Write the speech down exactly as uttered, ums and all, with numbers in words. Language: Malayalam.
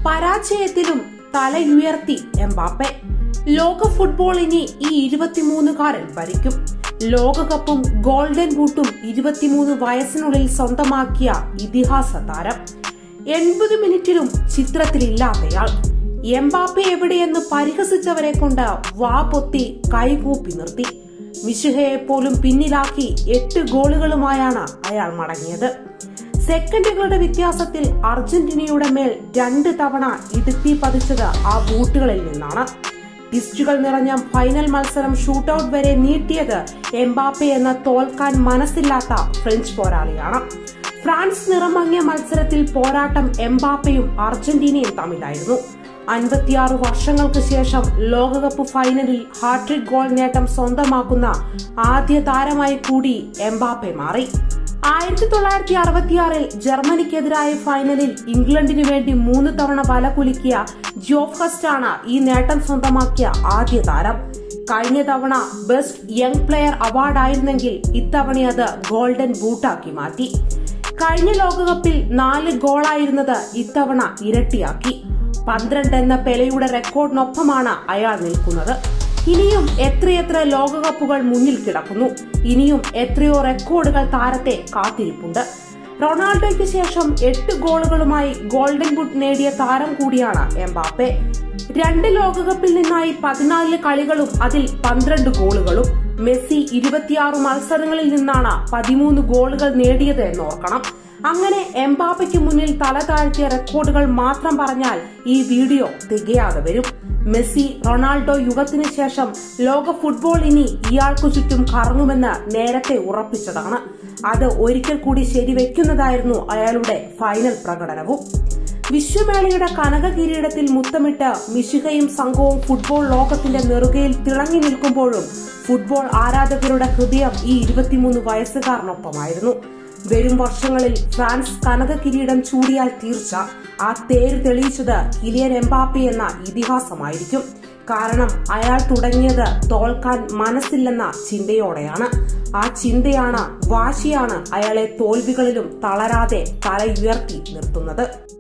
പരാജയത്തിലും തലയുയർത്തി എംബാപ്പെ. ലോക ഫുട്ബോൾ ഇനി ഈ ഇരുപത്തിമൂന്നുകാരൻ ഭരിക്കും. ലോകകപ്പും ഗോൾഡൻ ബൂട്ടും ഇരുപത്തിമൂന്ന് വയസ്സിനുള്ളിൽ സ്വന്തമാക്കിയ ഇതിഹാസ താരം. എൺപത് മിനിറ്റിലും ചിത്രത്തിലില്ലാത്തയാൾ. എംബാപ്പെ എവിടെയെന്ന് പരിഹസിച്ചവരെ കൊണ്ട് വാ പൊത്തി കൈകൂപ്പി നിർത്തി. മിശുഹയെ പോലും പിന്നിലാക്കി എട്ട് ഗോളുകളുമായാണ് അയാൾ മടങ്ങിയത്. സെക്കൻഡുകളുടെ വ്യത്യാസത്തിൽ അർജന്റീനയുടെ മേൽ രണ്ട് തവണ ഇടുത്തി പതിച്ചത് ആ ബൂട്ടുകളിൽ നിന്നാണ്. ടിസ്റ്റുകൾ നിറഞ്ഞ ഫൈനൽ മത്സരം ഷൂട്ടൌട്ട് വരെ നീട്ടിയത് എംബാപ്പെ എന്ന തോൽക്കാൻ മനസ്സില്ലാത്ത ഫ്രഞ്ച് പോരാളിയാണ്. ഫ്രാൻസ് നിറമങ്ങിയ മത്സരത്തിൽ പോരാട്ടം എംബാപ്പയും അർജന്റീനയും തമ്മിലായിരുന്നു. അൻപത്തിയാറ് വർഷങ്ങൾക്ക് ശേഷം ലോകകപ്പ് ഫൈനലിൽ ഹാട്രിക് ഗോൾ നേട്ടം സ്വന്തമാക്കുന്ന ആദ്യ താരമായി കൂടി എംബാപ്പെ മാറി. ആയിരത്തി തൊള്ളായിരത്തി അറുപത്തിയാറിൽ ജർമ്മനിക്കെതിരായ ഫൈനലിൽ ഇംഗ്ലണ്ടിനു വേണ്ടി മൂന്ന് തവണ വല കുലുക്കിയ ജോഫ് ഹസ്റ്റാണ് ഈ നേട്ടം സ്വന്തമാക്കിയ ആദ്യ താരം. കഴിഞ്ഞ തവണ ബെസ്റ്റ് യങ് പ്ലെയർ അവാർഡായിരുന്നെങ്കിൽ ഇത്തവണ അത് ഗോൾഡൻ ബൂട്ടാക്കി മാറ്റി. കഴിഞ്ഞ ലോകകപ്പിൽ നാല് ഗോളായിരുന്നത് ഇത്തവണ ഇരട്ടിയാക്കി. പന്ത്രണ്ട് എന്ന പെലെയുടെ റെക്കോർഡിനൊപ്പമാണ് അയാൾ നിൽക്കുന്നത്. ഇനിയും എത്രയെത്ര ലോകകപ്പുകൾ മുന്നിൽ കിടക്കുന്നു. ഇനിയും എത്രയോ റെക്കോർഡുകൾ താരത്തെ കാത്തിരിപ്പുണ്ട്. റൊണാൾഡോയ്ക്ക് ശേഷം എട്ട് ഗോളുകളുമായി ഗോൾഡൻ ബൂട്ട് നേടിയ താരം കൂടിയാണ് എംബാപ്പെ. രണ്ട് ലോകകപ്പിൽ നിന്നായി പതിനാല് കളികളും അതിൽ പന്ത്രണ്ട് ഗോളുകളും. മെസ്സി ഇരുപത്തിയാറ് മത്സരങ്ങളിൽ നിന്നാണ് പതിമൂന്ന് ഗോളുകൾ നേടിയത് എന്നോർക്കണം. അങ്ങനെ എംബാപ്പയ്ക്ക് മുന്നിൽ തല താഴ്ത്തിയ റെക്കോർഡുകൾ മാത്രം പറഞ്ഞാൽ ഈ വീഡിയോ തികയാതെ വരും. മെസ്സി റൊണാൾഡോ യുഗത്തിന് ശേഷം ലോക ഫുട്ബോൾ ഇനി ഇയാൾക്കു ചുറ്റും കറങ്ങുമെന്ന് നേരത്തെ ഉറപ്പിച്ചതാണ്. അത് ഒരിക്കൽ കൂടി ശരിവെക്കുന്നതായിരുന്നു അയാളുടെ ഫൈനൽ പ്രകടനവും. വിശ്വമേളയുടെ കനക കിരീടത്തിൽ മുത്തമിട്ട് മിശുഹയും സംഘവും ഫുട്ബോൾ ലോകത്തിന്റെ നെറുകയിൽ തിളങ്ങി നിൽക്കുമ്പോഴും ഫുട്ബോൾ ആരാധകരുടെ ഹൃദയം ഈ ഇരുപത്തിമൂന്ന് വയസ്സുകാരനൊപ്പമായിരുന്നു. വരും വർഷങ്ങളിൽ ഫ്രാൻസ് കനക കിരീടം ചൂടിയാൽ തീർച്ച ആ തേര് തെളിയിച്ചത് കിലിയൻ എംബാപ്പെ എന്ന ഇതിഹാസമായിരിക്കും. കാരണം അയാൾ തുടങ്ങിയത് തോൽക്കാൻ മനസ്സില്ലെന്ന ചിന്തയോടെയാണ്. ആ ചിന്തയാണ്, വാശിയാണ് അയാളെ തോൽവികളിലും തളരാതെ തലയുയർത്തി നിർത്തുന്നത്.